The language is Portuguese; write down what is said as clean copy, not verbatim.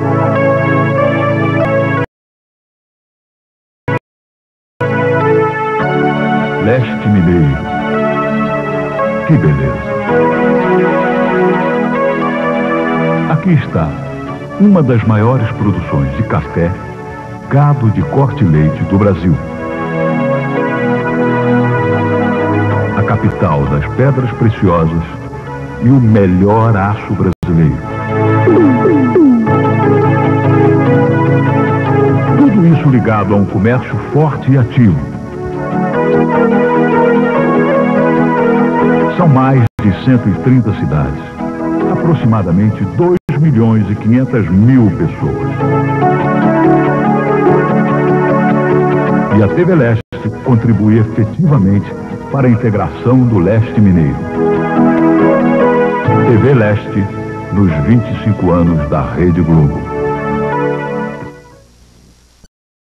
Leste Mineiro. Que beleza! Aqui está uma das maiores produções de café, gado de corte e leite do Brasil. A capital das pedras preciosas e o melhor aço brasileiro. Tudo isso ligado a um comércio forte e ativo. São mais de 130 cidades, aproximadamente 2.500.000 pessoas. E a TV Leste contribui efetivamente para a integração do Leste Mineiro. TV Leste, nos 25 anos da Rede Globo.